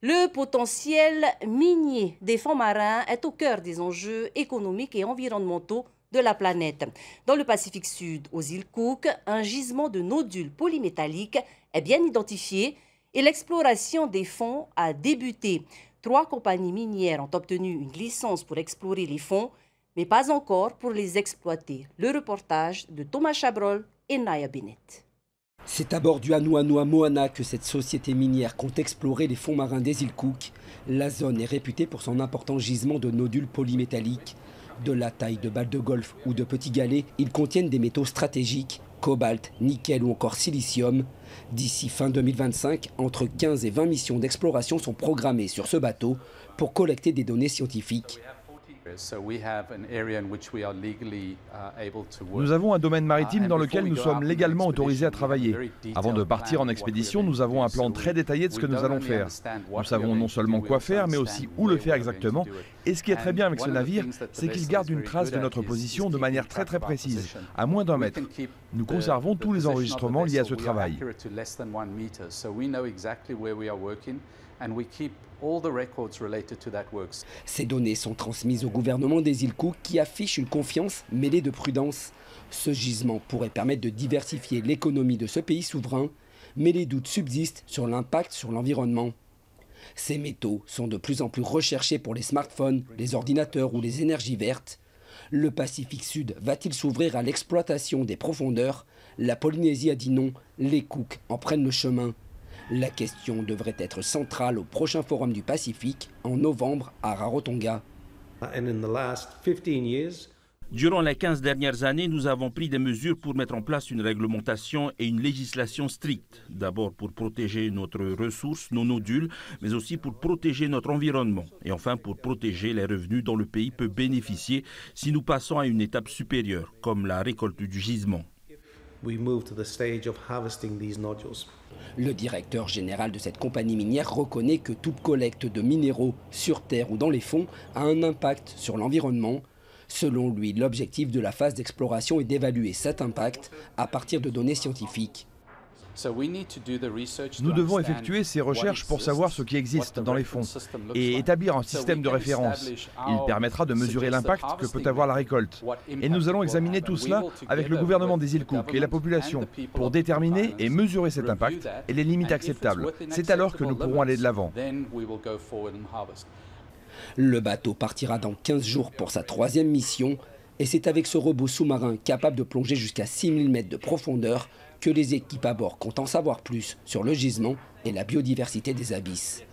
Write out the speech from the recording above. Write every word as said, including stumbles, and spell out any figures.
Le potentiel minier des fonds marins est au cœur des enjeux économiques et environnementaux de la planète. Dans le Pacifique Sud, aux îles Cook, un gisement de nodules polymétalliques est bien identifié et l'exploration des fonds a débuté. Trois compagnies minières ont obtenu une licence pour explorer les fonds, mais pas encore pour les exploiter. Le reportage de Thomas Chabrol et Naya Bennett. C'est à bord du Anuanua Moana que cette société minière compte explorer les fonds marins des îles Cook. La zone est réputée pour son important gisement de nodules polymétalliques. De la taille de balles de golf ou de petits galets, ils contiennent des métaux stratégiques, cobalt, nickel ou encore silicium. D'ici fin deux mille vingt-cinq, entre quinze et vingt missions d'exploration sont programmées sur ce bateau pour collecter des données scientifiques. Nous avons un domaine maritime dans lequel nous sommes légalement autorisés à travailler. Avant de partir en expédition, nous avons un plan très détaillé de ce que nous allons faire. Nous savons non seulement quoi faire, mais aussi où le faire exactement. Et ce qui est très bien avec ce navire, c'est qu'il garde une trace de notre position de manière très très précise, à moins d'un mètre. Nous conservons tous les enregistrements liés à ce travail. Ces données sont transmises au gouvernement des îles Cook qui affiche une confiance mêlée de prudence. Ce gisement pourrait permettre de diversifier l'économie de ce pays souverain, mais les doutes subsistent sur l'impact sur l'environnement. Ces métaux sont de plus en plus recherchés pour les smartphones, les ordinateurs ou les énergies vertes. Le Pacifique Sud va-t-il s'ouvrir à l'exploitation des profondeurs? La Polynésie a dit non, les Cook en prennent le chemin. La question devrait être centrale au prochain Forum du Pacifique en novembre à Rarotonga. Durant les quinze dernières années, nous avons pris des mesures pour mettre en place une réglementation et une législation stricte. D'abord pour protéger notre ressource, nos nodules, mais aussi pour protéger notre environnement. Et enfin pour protéger les revenus dont le pays peut bénéficier si nous passons à une étape supérieure, comme la récolte du gisement. Le directeur général de cette compagnie minière reconnaît que toute collecte de minéraux sur terre ou dans les fonds a un impact sur l'environnement. Selon lui, l'objectif de la phase d'exploration est d'évaluer cet impact à partir de données scientifiques. Nous devons effectuer ces recherches pour savoir ce qui existe dans les fonds et établir un système de référence. Il permettra de mesurer l'impact que peut avoir la récolte. Et nous allons examiner tout cela avec le gouvernement des îles Cook et la population pour déterminer et mesurer cet impact et les limites acceptables. C'est alors que nous pourrons aller de l'avant. Le bateau partira dans quinze jours pour sa troisième mission et c'est avec ce robot sous-marin capable de plonger jusqu'à six mille mètres de profondeur que les équipes à bord comptent en savoir plus sur le gisement et la biodiversité des abysses.